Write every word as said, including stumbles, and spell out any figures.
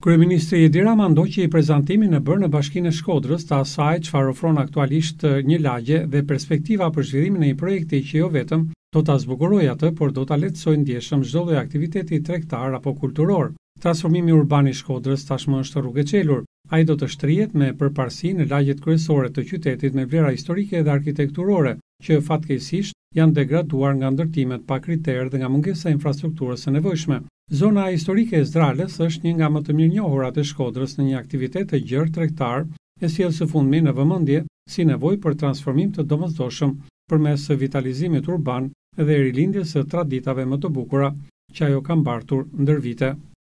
Kryeministri Edi Rama ndoqi prezantimin e bërë në Bashkinë e Shkodrës të asaj çfarë ofron aktualisht një lagje dhe perspektiva për zhvillimin e një projekti që jo vetëm do ta zbukurojë atë, por do ta lehtësojë ndjeshëm çdo lloj aktiviteti tregtar apo kulturor. Transformimi urban i Shkodrës tashmë është rrugë e çelur. Ai do të shtrihet me përparësi në lagjet kryesore të qytetit me vlera historike dhe arkitekturore, që fatkeqësisht janë degraduar nga ndërtimet pa kriter dhe nga mungesa e infrastrukturës së nevojshme. Zona historike e Zdralës është një nga më të mirënjohurat e Shkodrës në një aktivitet të gjerë tregtar, e sjell së fundmi në vëmendje si nevojë për transformim të domosdoshëm përmes vitalizimit urban dhe rilindjes së traditave më të bukura që ajo ka mbartur ndër vite.